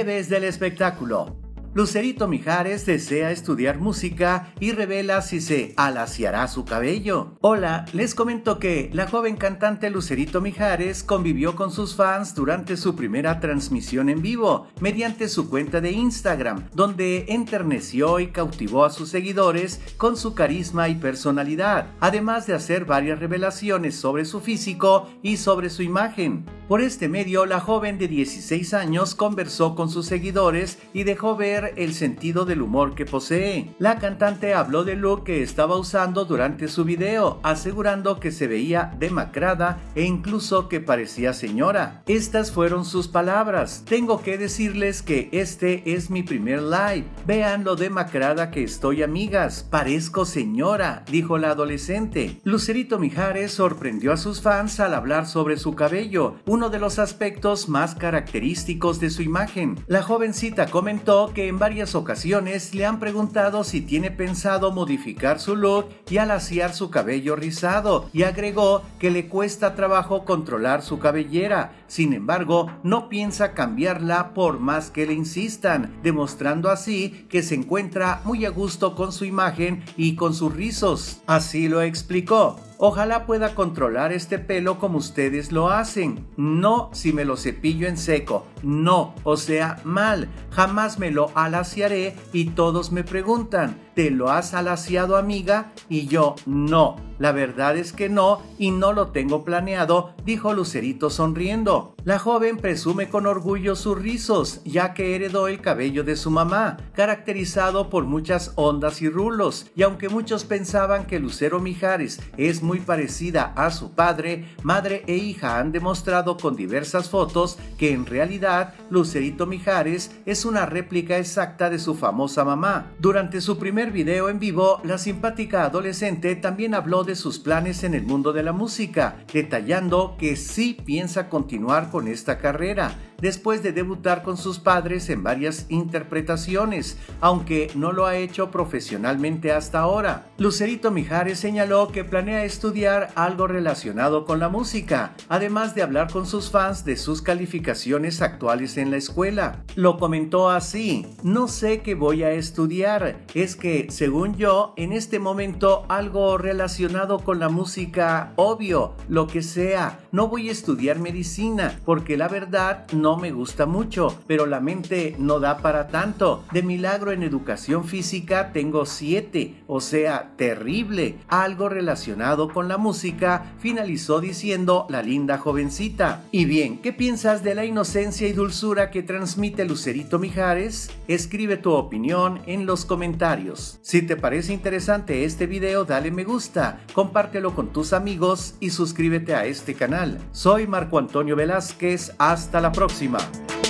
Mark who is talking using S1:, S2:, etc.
S1: Breves del espectáculo. Lucerito Mijares desea estudiar música y revela si se alaciará su cabello. Hola, les comento que la joven cantante Lucerito Mijares convivió con sus fans durante su primera transmisión en vivo, mediante su cuenta de Instagram, donde enterneció y cautivó a sus seguidores con su carisma y personalidad, además de hacer varias revelaciones sobre su físico y sobre su imagen. Por este medio, la joven de 16 años conversó con sus seguidores y dejó ver el sentido del humor que posee. La cantante habló del look que estaba usando durante su video, asegurando que se veía demacrada e incluso que parecía señora. Estas fueron sus palabras: tengo que decirles que este es mi primer live. Vean lo demacrada que estoy, amigas. Parezco señora, dijo la adolescente. Lucerito Mijares sorprendió a sus fans al hablar sobre su cabello, uno de los aspectos más característicos de su imagen. La jovencita comentó que en varias ocasiones le han preguntado si tiene pensado modificar su look y alaciar su cabello rizado, y agregó que le cuesta trabajo controlar su cabellera. Sin embargo, no piensa cambiarla por más que le insistan, demostrando así que se encuentra muy a gusto con su imagen y con sus rizos. Así lo explicó: ojalá pueda controlar este pelo como ustedes lo hacen. No si me lo cepillo en seco. No, o sea, mal. Jamás me lo alaciaré y todos me preguntan, ¿te lo has alaciado, amiga? Y yo, no. La verdad es que no, y no lo tengo planeado, dijo Lucerito sonriendo. La joven presume con orgullo sus rizos, ya que heredó el cabello de su mamá, caracterizado por muchas ondas y rulos, y aunque muchos pensaban que Lucero Mijares es muy parecida a su padre, madre e hija han demostrado con diversas fotos que en realidad Lucerito Mijares es una réplica exacta de su famosa mamá. Durante su primer video en vivo, la simpática adolescente también habló de sus planes en el mundo de la música, detallando que sí piensa continuar con esta carrera, después de debutar con sus padres en varias interpretaciones, aunque no lo ha hecho profesionalmente hasta ahora. Lucerito Mijares señaló que planea estudiar algo relacionado con la música, además de hablar con sus fans de sus calificaciones actuales en la escuela. Lo comentó así: no sé qué voy a estudiar, es que según yo, en este momento algo relacionado con la música, obvio, lo que sea. No voy a estudiar medicina, porque la verdad no me gusta mucho, pero la mente no da para tanto. De milagro en educación física tengo 7, o sea, terrible. Algo relacionado con la música, finalizó diciendo la linda jovencita. Y bien, ¿qué piensas de la inocencia y dulzura que transmite Lucerito Mijares? Escribe tu opinión en los comentarios. Si te parece interesante este video, dale me gusta, compártelo con tus amigos y suscríbete a este canal. Soy Marco Antonio Velázquez, hasta la próxima.